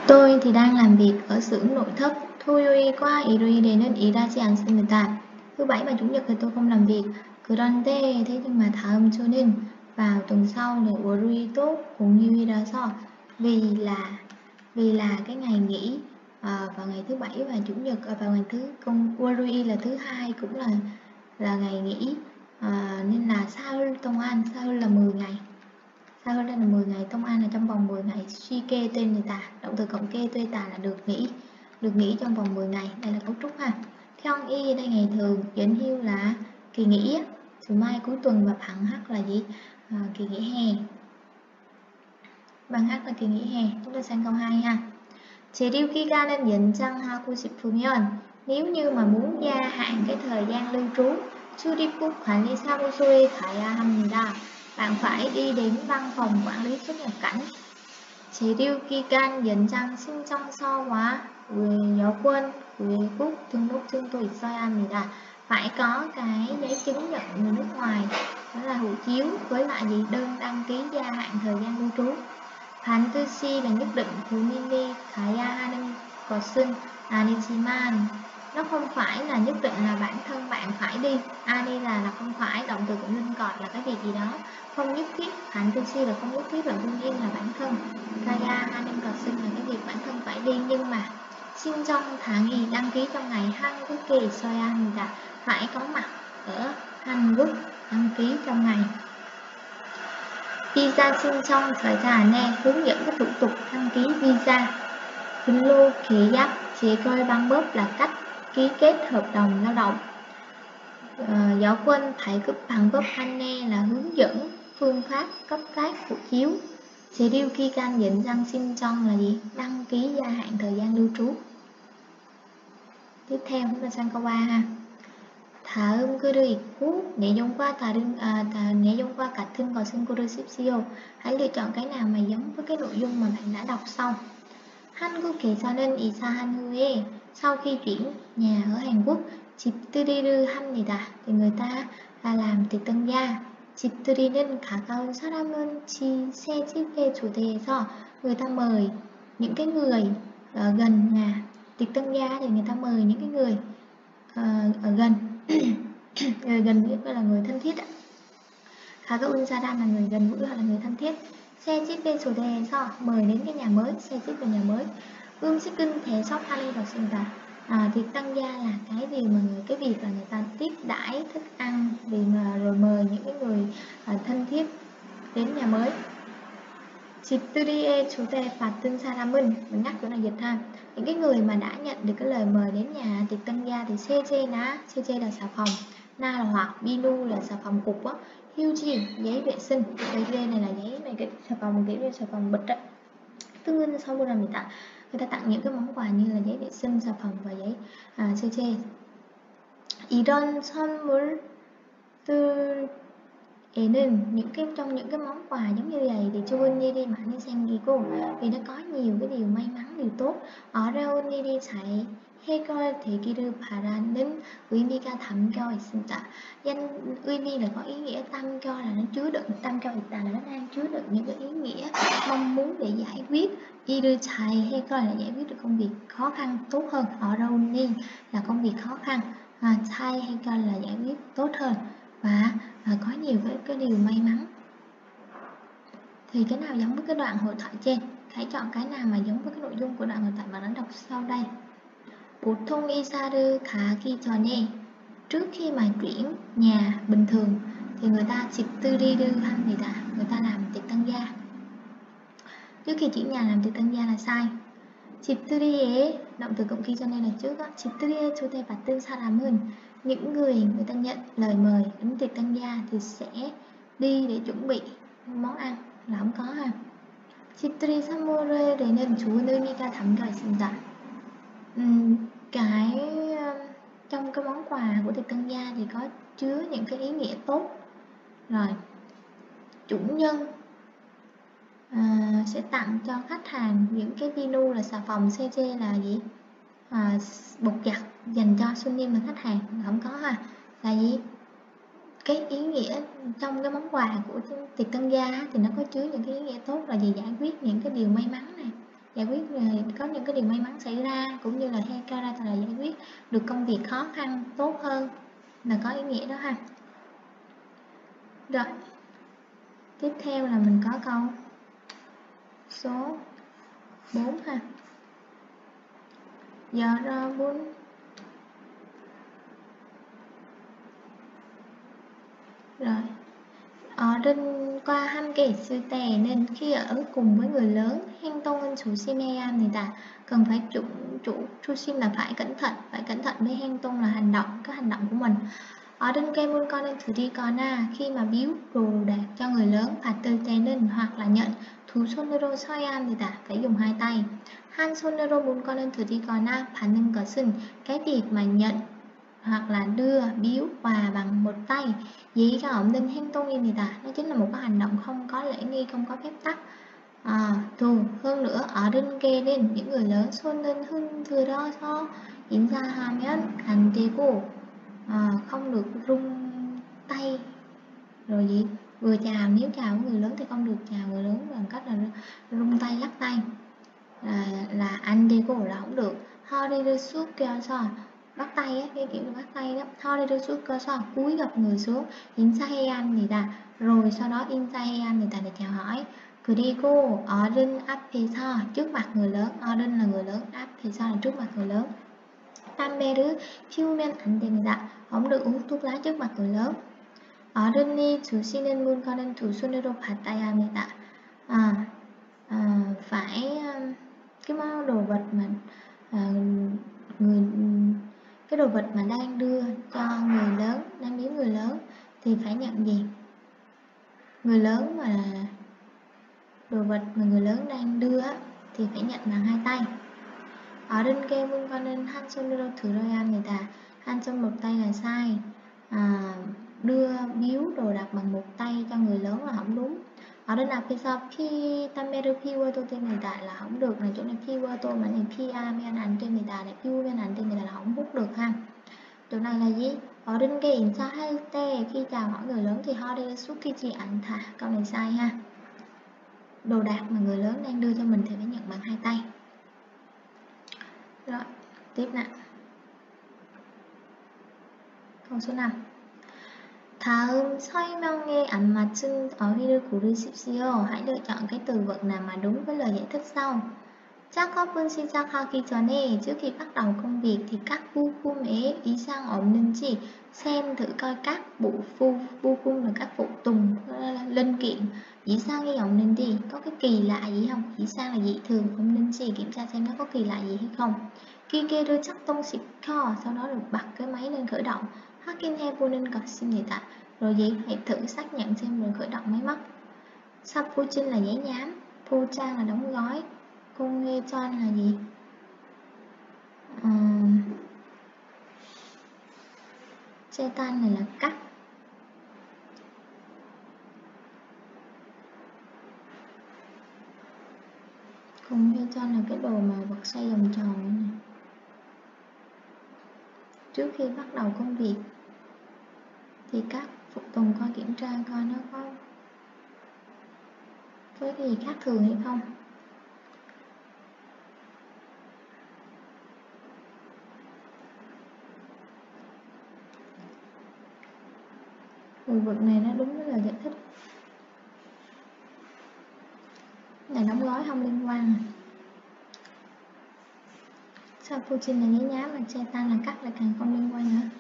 Tôi thì đang làm việc ở xưởng nội thất. 토요일과 일요일에는 일하지 않습니다. Thứ bảy và chủ nhật thì tôi không làm việc. 그런데 thế nhưng mà 다음 주는 vào tuần sau là 월요일도 공휴일이라서 vì là cái ngày nghỉ vào ngày thứ bảy và chủ nhật vào ngày thứ 월요일 là thứ hai cũng là ngày nghỉ nên là 사흘 동안 사흘 là 10 ngày. Sao đây là 10 ngày, Tông An là trong vòng 10 ngày. Suy kê tên người ta, động từ cộng kê tuê tà là được nghỉ trong vòng 10 ngày. Đây là cấu trúc ha. Theo y đây ngày thường, dẫn hưu là kỳ nghỉ, thứ mai cuối tuần và bằng h là gì? Kỳ nghỉ hè. Bằng h là kỳ nghỉ hè. Chúng ta sang câu 2 ha. 재료 기간은 연장하고 싶으면 nếu như mà muốn gia hạn cái thời gian lưu trú, 출입국 관리사무소에 가야 합니다. Bạn phải đi đến văn phòng quản lý xuất nhập cảnh. 재료 기간 연장 신청서와 여권, 외국 등록증도 있어야 합니다. Phải có cái giấy chứng nhận người nước ngoài, đó là hộ chiếu với lại gì đơn đăng ký gia hạn thời gian lưu trú. 반드시 là nhất định, 본인이 가야 하는 것은 아니지만 nó không phải là nhất định là bản thân bạn phải đi. Ani là không phải, động từ cũng linh cọt là cái việc gì đó không nhất thiết. 반드시 là không nhất thiết, là đương nhiên là bản thân. 가야 하는 것은 là cái việc bản thân phải đi, nhưng mà 신청당이 đăng ký trong ngày 한국에 있어야 합니다. Phải có mặt ở Hàn Quốc, đăng ký trong ngày. Visa 신청 절차 안에 hướng dẫn các thủ tục đăng ký visa. 근로 계약 재결 방법 là cách ký kết hợp đồng lao động. 여권 발급 방법 안내 là hướng dẫn phương pháp cấp phát hộ chiếu. 재료 기간 연장 신청 là gì? Đăng ký gia hạn thời gian lưu trú. Tiếp theo chúng ta sang câu 3 ha. 다음 글을 읽고 내용과 같은 것은 고르십시오. Hãy lựa chọn cái nào mà giống với cái nội dung mà bạn đã đọc xong. 한국에서는 이사한 후에 sau khi chuyển nhà ở Hàn Quốc, 집들이를 합니다. Thì người ta làm tiệc tân gia. 집들이는 가까운 사람은 새 집에 초대해서 người ta mời những cái người gần nhà. Tiệc tân gia thì người ta mời những cái người ở gần người gần nghĩa là người thân thiết ạ. 가까운 사람 là người gần gũi hoặc là người thân thiết. 새 집에 초대해서 mời đến cái nhà mới. 새 집 là nhà mới. 음식은 대접하는 것입니다. Tiệc tân gia là cái việc là người ta tiếp đãi thức ăn vì mà rồi mời những cái người thân thiết đến nhà mới. 집들이에 초대받은 사람은, mình nhắc chỗ này dịch ha, những cái người mà đã nhận được cái lời mời đến nhà tiệc tân gia thì 세제 là xà phòng, na là hoặc, binu là xà phòng cục á, 휴지 giấy vệ sinh, giấy này là giấy này, cái xà phòng kiểu như xà phòng bịch á. tương sau buổi làm người ta tặng những cái món quà như là giấy vệ sinh, xà phòng và giấy 세제. 이런 선물들에는 trong những cái món quà giống như vậy thì 좋은 일이 많이 생기고, vì nó có nhiều cái điều may mắn, điều tốt. 어려운 일이 잘 해결되기를 바라는 의미가 담겨 있습니다. Danh 의미 là có ý nghĩa, 담겨 là nó chứa đựng, 담겨 있다 là nó đang chứa đựng những cái ý nghĩa mong muốn để giải quyết. 일을 잘 해결 là giải quyết được công việc khó khăn tốt hơn. 어려운 일 là công việc khó khăn. 잘 해결 là giải quyết tốt hơn và có nhiều cái điều may mắn. Thì cái nào giống với cái đoạn hội thoại trên? Hãy chọn cái nào mà giống với cái nội dung của đoạn hội thoại mà đã đọc sau đây. 보통 이사를 가기 전에, trước khi mà chuyển nhà bình thường thì người ta 집들이를 합니다. Người ta làm tiệc tân gia. Trước khi chuyển nhà làm tiệc tân gia là sai. 집들이에 động từ cộng khi cho nên là trước đó. 집들이에 초대받은 사람은, những người ta nhận lời mời đến tiệc tân gia thì sẽ đi để chuẩn bị món ăn, là không có ha. 집들이 선물에는 좋은 의미가 담겨 있습니다. Trong cái món quà của tiệc tân gia thì có chứa những cái ý nghĩa tốt. Rồi chủ nhân sẽ tặng cho khách hàng những cái vinu là xà phòng, 세제 là gì? Bột giặt dành cho 손님 là khách hàng, không có ha. Là gì? Cái ý nghĩa trong cái món quà của tiệc tân gia thì nó có chứa những cái ý nghĩa tốt là gì? Giải quyết những cái điều may mắn này, giải quyết có những cái điều may mắn xảy ra, cũng như là 해결하다 là giải quyết được công việc khó khăn tốt hơn, là có ý nghĩa đó ha. Rồi, tiếp theo là mình có câu số 4 ha. 여러분 rồi 어른과 함께 있을 때에는 khi ở cùng với người lớn 행동은 조심해야 합니다. Cần phải 조심 là phải cẩn thận với 행동 là hành động, các hành động của mình. 어른께 물건을 드리거나 khi mà biếu đồ đạc cho người lớn 받을 때는 hoặc là nhận 두 손으로 서야 합니다. Phải dùng hai tay. 한 손으로 물건을 드리거나 받는 것은 cái việc mà nhận hoặc là đưa biếu quà bằng một tay 예의가 없는 행동입니다. Nó chính là một cái hành động không có lễ nghi, không có phép tắc. hơn nữa 어른께는 những người lớn 손은 흔들어서 인사하면 안 되고 không được rung tay. Rồi gì? Vừa chào, nếu chào với người lớn thì không được chào người lớn bằng cách là rung tay, lắc tay. Là 안 되고 là không được. 허리를 쑥 껴서 bắt tay á, cái kiểu là bắt tay đó. 허리를 쑥 껴서 cúi gập người xuống. 인사해야 합니다. Rồi sau đó 인사해야 합니다 để chào hỏi. 그리고 어른 앞에서 trước mặt người lớn. 어른 là người lớn, 앞에서 là trước mặt người lớn. 담배를 피우면 안 됩니다. Không được uống thuốc lá trước mặt người lớn. 어른이 주시는 물건은 두 손으로 받아야 합니다. Phải cái món đồ vật mà cái đồ vật mà đang đưa cho người lớn, đang biếu người lớn thì phải nhận gì? Người lớn mà đồ vật mà người lớn đang đưa thì phải nhận bằng hai tay. 어른께 물건은 한 손으로 들어야 합니다. 한 손 một tay là sai. Đưa biếu đồ đặt bằng một tay cho người lớn là không đúng. 어른 앞에서 담배를 피워도 됩니다 là không được, này chỗ này 피워도 mà này 피하면 안 됩니다, này 피우면 안 됩니다 là không hút được ha. Chỗ này là gì? 어른께 인사할 때 khi chào hỏi người lớn thì 허리를 숙이지 않다. Câu này sai ha. Đồ đạc mà người lớn đang đưa cho mình thì phải nhận bằng hai tay. Rồi, tiếp nè. Câu số 5. 다음 설명에 안 맞춘 어휘를 고르십시오. Hãy lựa chọn cái từ vựng nào mà đúng với lời giải thích sau. 작업은 시작하기 전에 trước khi bắt đầu công việc thì các 부품에 이상 없는지 xem thử coi các 부품 là các phụ tùng, linh kiện. 이상이 없는지 có cái kỳ lạ gì không? 이상 là dị thường, 없는지 kiểm tra xem nó có kỳ lạ gì hay không. 기계를 작동시켜 sau đó được bật cái máy lên khởi động. 확인해보는 것입니다. Rồi gì? Hãy thử xác nhận xem rồi khởi động máy móc. 삽포진 là giấy nhám, 포장 là đóng gói, 공회전 là gì? Chetan này là cắt. 공회전 là cái đồ mà vật xoay vòng tròn này. Trước khi bắt đầu công việc thì các phụ tùng coi kiểm tra coi nó có cái gì khác thường hay không. Từ vựng này nó đúng với lời giải thích. Này đóng gói không liên quan. Sapuchin là giấy nhám và Chetan là cắt lại càng không liên quan nữa.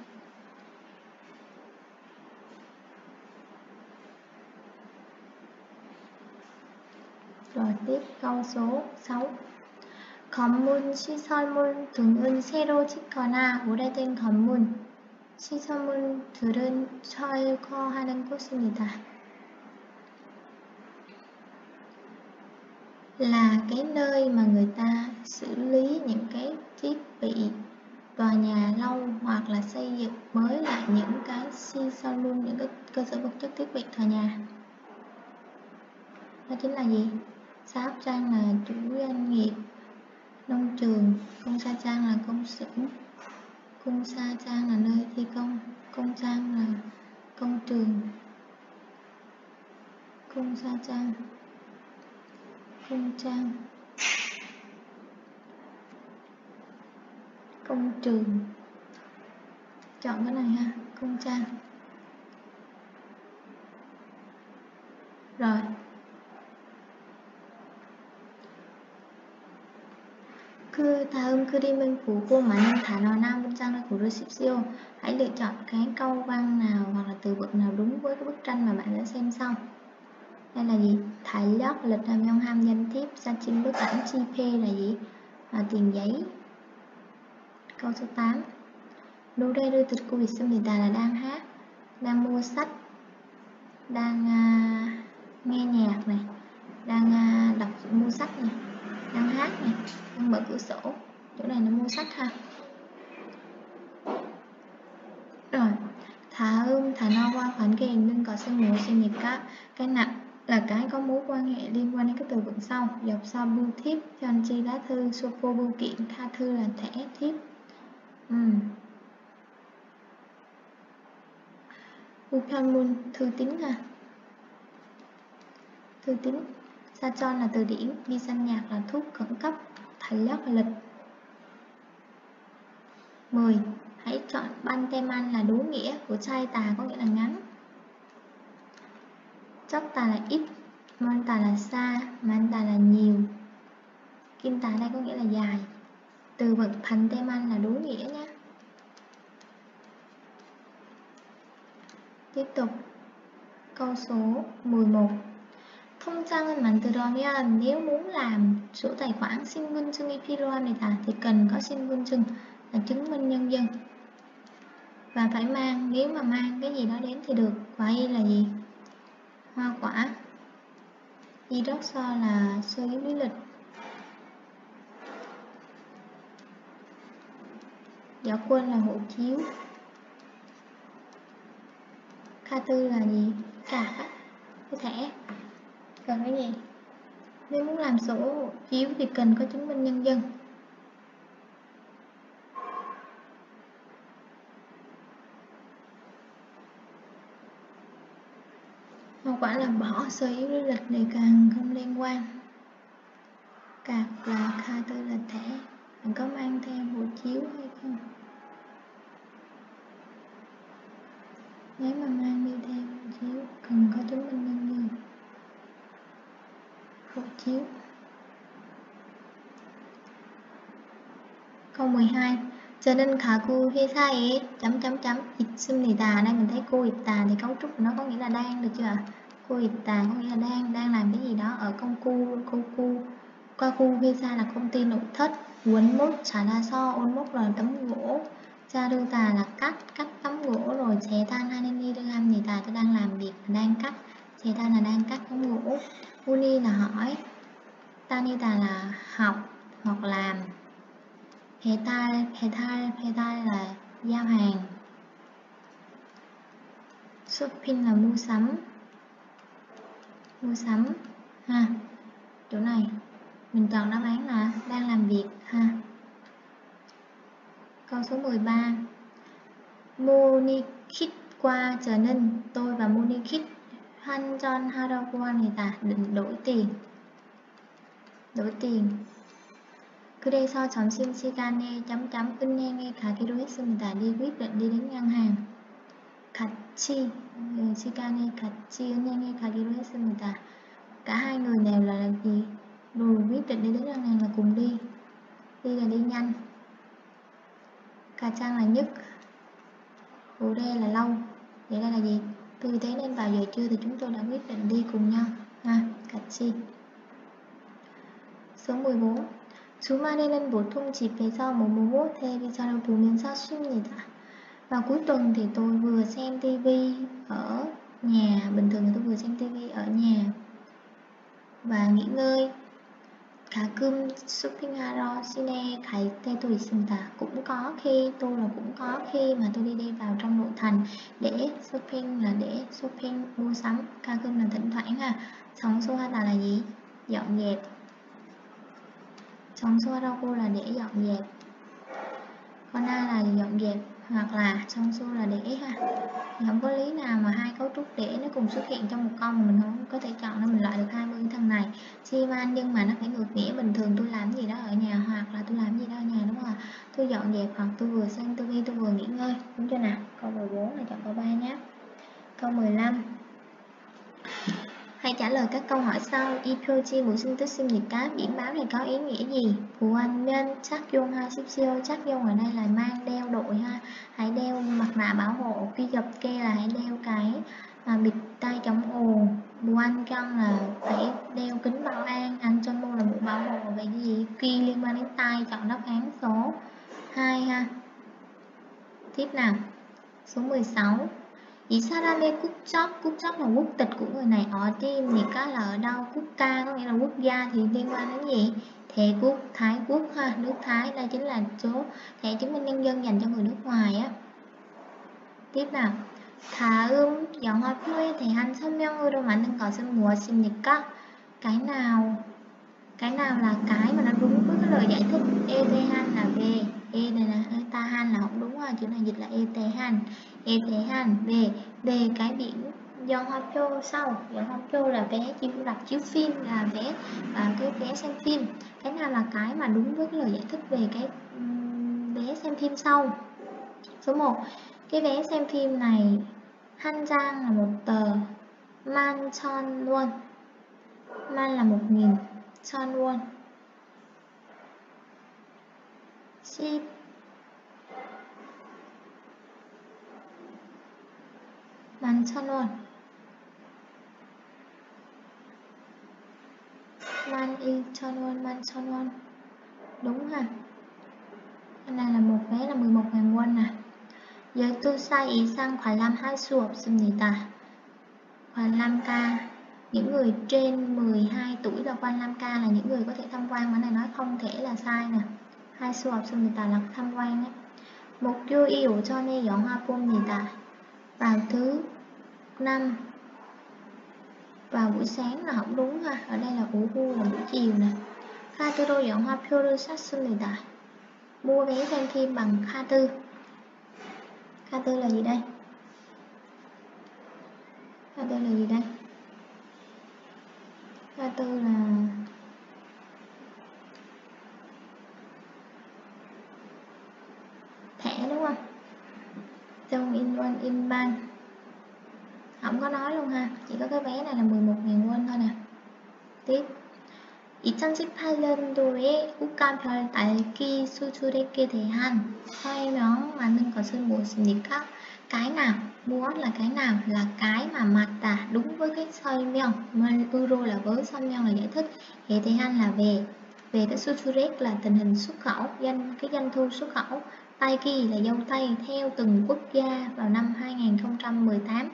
Rồi tiếp câu số 6. 건물, 시설물 등은 새로 짓거나 오래된 건물, 시설물들은 철거하는 곳입니다. Là cái nơi mà người ta xử lý những cái thiết bị tòa nhà lâu hoặc là xây dựng mới lại những cái 시설물, những cái cơ sở vật chất thiết bị tòa nhà. Đó chính là gì? 사업장 là chủ doanh nghiệp, nông trường, 공사장 là công xưởng, 공사장 là nơi thi công, 공장 là công trường, 공사장, 공장. công trường, chọn cái này ha, công trang. Rồi 그 다음 그림은 보고 맞는 단어나 문장을 고르십시오. Hãy lựa chọn cái câu văn nào hoặc là từ vựng nào đúng với cái bức tranh mà bạn đã xem sau. Đây là gì? 달력, lịch làm 명함, danh thiếp, 사진, bức ảnh, 지폐 là gì? Tiền giấy. Câu số 8. 노래를 듣고 있습니다 là đang hát, đang mua sách, đang nghe nhạc này, đang đọc mua sách này, đang hát này, đang mở cửa sổ. Chỗ này là mua sách ha. Rồi, 다음 단어와 관계 있는 것은 무엇입니까? Cái nặng là cái có mối quan hệ liên quan đến cái từ vựng sau. Dọc sau bưu thiếp, 편지 lá thư, 소포 bưu kiện, tha thư là thẻ thiếp. 우편물 thư tín ha. Thư tín. 사전 là từ điển, 비상약 là thuốc khẩn cấp, 달력 là lịch. 10. Hãy chọn 반대만 là đối nghĩa của 짧다 có nghĩa là ngắn. 적다 là ít, 많다 là xa, 많다 là nhiều. 긴다 đây có nghĩa là dài. Từ vựng 반대만 là đối nghĩa nhé. Tiếp tục. Câu số 11. 통장은 만들려면 nếu muốn làm sổ tài khoản 신분증이 필요합니다 thì cần có 신분증 là chứng minh nhân dân. Và phải mang, nếu mà mang cái gì đó đến thì được. Quả y là gì? Hoa quả. 이력서 là sơ yếu lý lịch. Giáo quân là hộ chiếu. 카드 là gì? Cả cái thẻ. Cần cái gì? Nếu muốn làm sổ hộ chiếu thì cần có chứng minh nhân dân. Hoa quả là bỏ, sơ yếu lý lịch này càng không liên quan. Card là 카드 là thẻ. Bạn có mang theo hộ chiếu hay không? Nếu mà mang đi theo hộ chiếu cần có chứng minh nhân dân. Hộ chiếu. Câu 12. 저는 가구 회사에 있습니다. Đây mình thấy cô 있다 thì cấu trúc của nó có nghĩa là đang, được chưa ạ? Cô 있다 có nghĩa là đang làm cái gì đó ở công cụ. 가구 회사 là công ty nội thất. 원목 잘라서, 원목 là tấm gỗ. 자르다 là cắt tấm gỗ. Rồi 재단 하는 일을 합니다. Tôi đang làm việc, đang cắt. 재단 là đang cắt tấm gỗ. uni là hỏi. 다니다 là học hoặc làm. 배달 là giao hàng. shopping là mua sắm ha. Chỗ này mình chọn đáp án là đang làm việc ha. Câu số 13. 모니킷과 저는 tôi và 모니킷 환전하려고 합니다. Định đổi tiền. 그래서 점심시간에 은행에 가기로 했습니다. đi quyết định đi đến ngân hàng. 같이 시간에 같이 은행에 가기로 했습니다. Cả hai người đều là gì? Rồi quyết định đi đến ngân hàng là cùng đi. Đi là đi nhanh. 가장 là nhất. 오래 là lâu. Vậy đây là gì? Tư thế nên vào giờ trưa thì chúng tôi đã quyết định đi cùng nhau ha. 같이. số 14. 주말에는 보통 집에서 뭐뭐뭐 텔레비전을 보면서 쉽니다. Vào cuối tuần thì tôi vừa xem tivi ở nhà. Bình thường thì tôi vừa xem tivi ở nhà và nghỉ ngơi. 가끔 쇼핑하러 시내에 갈 때도 있습니다. Cũng có khi mà tôi đi vào trong nội thành để shopping là để shopping mua sắm. 가끔 là thỉnh thoảng ha. 청소하다 là gì? Dọn dẹp. 청소하라고 là để dọn dẹp. Con A là dọn dẹp hoặc là 청소 là để ha. Thì không có lý nào mà hai cấu trúc để nó cùng xuất hiện trong một câu mà mình không có thể chọn, nên mình loại được 20 thằng này. Nhưng mà nó phải ngược nghĩa. Bình thường tôi làm gì đó ở nhà hoặc là tôi làm gì đó ở nhà, đúng không ạ? tôi dọn dẹp, hoặc tôi vừa xem tivi, tôi vừa nghỉ ngơi. Đúng chưa nào? Câu 14 là chọn câu 3 nhé. Câu 15. Hãy trả lời các câu hỏi sau. 이표지 무슨 뜻입니까? Biển báo này có ý nghĩa gì? 보안면 착용하십시오. 착용 ở đây là mang, đeo, đội ha. Hãy đeo mặt nạ bảo hộ. 귀엽게 là hãy đeo cái bịt tai chống ồn. 보안경 là phải đeo kính bảo an. 안전모 là mũ bảo hộ. Vậy gì? Quy liên quan đến tai, chọn đáp án số 2 ha. Tiếp nào. Số 16. 이 사람의 국적 là quốc tịch của người này. 어디입니까 là ở đâu. 국가 có nghĩa là quốc gia thì liên quan đến gì? 대국, Thái quốc ha, nước Thái. Đây chính là số thẻ chứng minh nhân dân dành cho người nước ngoài á. Tiếp nào. 다음 영화표에 대한 설명으로 만든 것은 무엇입니까? Cái nào là cái mà nó đúng với cái lời giải thích? ETH là về, E này là ETH là không đúng rồi, chữ này dịch là ETH, về cái biển 영화표 sau. 영화표 là vé rạp chiếu phim, là vé cái vé xem phim. Cái nào là cái mà đúng với cái lời giải thích về cái vé xem phim sau? Số 1. Cái vé xem phim này 한 장 là một tờ, 11,000 won. Man là 1.000, 천 won. 10 11,000 won. 11,000 won, 11,000 won. Đúng ha. Cái này là một vé là 11.000 won nè. 12살 이상 관람할 수 없습니다. 관람가, những người trên 12 tuổi là 관람가 là những người có thể tham quan. Mà này nói không thể là sai nè. 할 수 없습니다 là tham quan ấy. 목요일 오전에 영화 봅니다. Vào thứ 5 vào buổi sáng là không đúng ha. Ở đây là 오후 là buổi chiều nè. 카드로 영화표를 샀습니다. Mua vé xem phim bằng 카드. 카드 là gì đây? 카드 là gì đây? 카드 là thẻ đúng không? Trong Inbank không có nói luôn ha, chỉ có cái vé này là 11.000 won thôi nè. Tiếp. 2018년도에 국가별 딸기 수출액에 대한 설명 만든 것은 무엇입니까? Cái nào, 무엇 là cái nào, là cái mà 맞다 đúng với cái 설명, euro là với, 설명 là giải thích, hệ 대한 là về cái 수출액 là tình hình xuất khẩu, cái doanh thu xuất khẩu, 딸기 là dâu tây theo từng quốc gia vào năm 2018.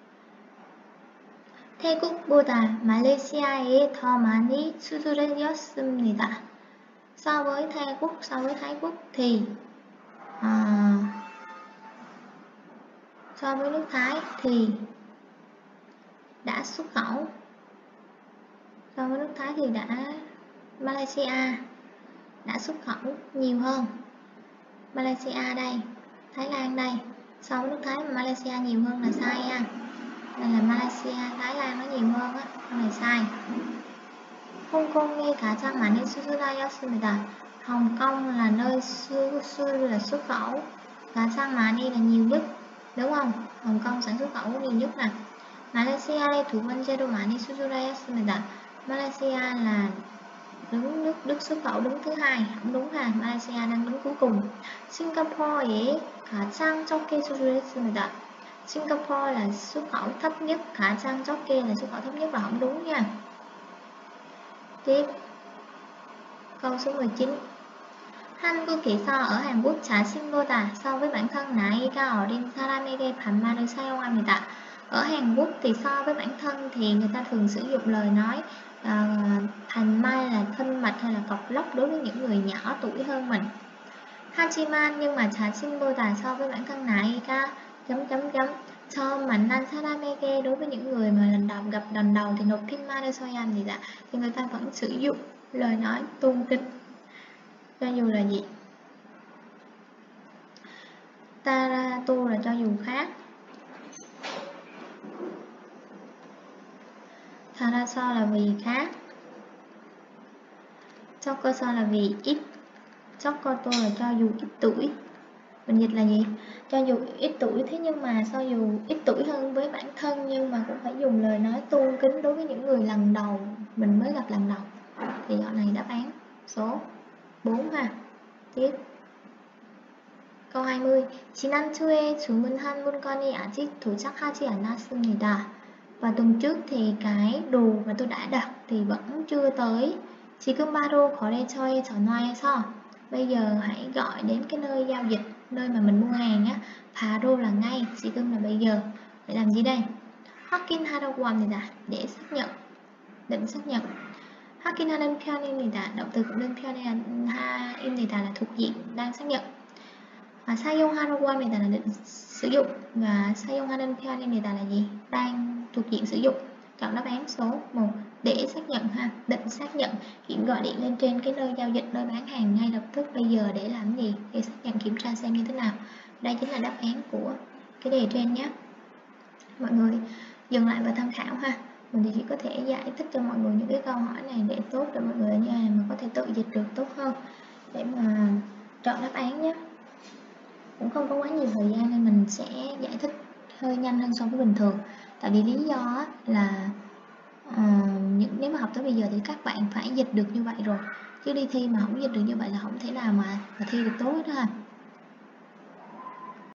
태국보다 말레이시아에 더 많이 수출했습니다. So với Thái Quốc thì so với nước Thái thì đã xuất khẩu. So với nước Thái thì Malaysia đã xuất khẩu nhiều hơn. Malaysia đây, Thái Lan đây. So với nước Thái mà Malaysia nhiều hơn là sai nha. Đây là Malaysia, Thái Lan nó nhiều hơn á, cái này sai. 홍콩에 가장 많이 수출하였습니다. Hồng Kông là nơi là xuất khẩu. 가장 많이 là nhiều nhất, đúng không? Hồng Kông sản xuất khẩu nhiều nhất nè. Malaysia에 두 번째로 많이 수출하였습니다. Malaysia là Đức xuất khẩu đứng thứ hai, không đúng ha. Malaysia đang đứng cuối cùng. 싱가포르에 가장 적게 수출했습니다. Singapore là xuất khẩu thấp nhất, 가장 적게 là xuất khẩu thấp nhất là không đúng nha. Tiếp. Câu số 19. 한국에서 ở Hàn Quốc 자신보다 so với bản thân 나이가 어린 사람에게 반말을 사용합니다. Ở Hàn Quốc thì so với bản thân thì người ta thường sử dụng lời nói 반말 là thân mật hay là cộc lốc đối với những người nhỏ tuổi hơn mình. 하지만 nhưng mà 자신보다 so với bản thân 나이가 처음 만난 사람에게 đối với những người mà gặp lần đầu thì 높임말을 써야 합니다. Thì người ta vẫn sử dụng lời nói tôn kính cho dù là gì. 따라도 là cho dù khác. 따라서 là vì khác. 섞어서 là vì ít. Chokoto là cho dù ít tuổi. Mình dịch là gì? Cho dù ít tuổi, thế nhưng mà cho dù ít tuổi hơn với bản thân, nhưng mà cũng phải dùng lời nói tôn kính đối với những người lần đầu mình mới gặp lần đầu. Thì dạo này đáp án số 4 ha. Tiếp câu 20. 지난주에 주문한 물건이 아직 도착하지 않았습니다. Và tuần trước thì cái đồ mà tôi đã đặt thì vẫn chưa tới. 지금 바로 거래처에 전화해서, bây giờ hãy gọi đến cái nơi giao dịch, nơi mà mình mua hàng á. 바로 là ngay, 지금 là bây giờ. Để làm gì đây? 확인하라고 합니다. Để xác nhận, định xác nhận. 확인하는 편입니다. Động từ cũng nên 편입니다 là thuộc diện đang xác nhận. 사용하라고 합니다 là định sử dụng, và 사용하는 편입니다 là gì? Đang thuộc diện sử dụng. Chọn đáp án số 1 để xác nhận ha, định xác nhận. Hiển gọi điện lên trên cái nơi giao dịch, nơi bán hàng ngay lập tức bây giờ để làm gì? Để xác nhận, kiểm tra xem như thế nào. Đây chính là đáp án của cái đề trên nhé. Mọi người dừng lại và tham khảo ha. Mình thì chỉ có thể giải thích cho mọi người những cái câu hỏi này để tốt để mọi người ở nhà mà có thể tự dịch được tốt hơn, để mà chọn đáp án nhé. Cũng không có quá nhiều thời gian nên mình sẽ giải thích hơi nhanh hơn so với bình thường. Tại vì lý do là nếu mà học tới bây giờ thì các bạn phải dịch được như vậy rồi, chứ đi thi mà không dịch được như vậy là không thể nào mà thi được tốt hết ha.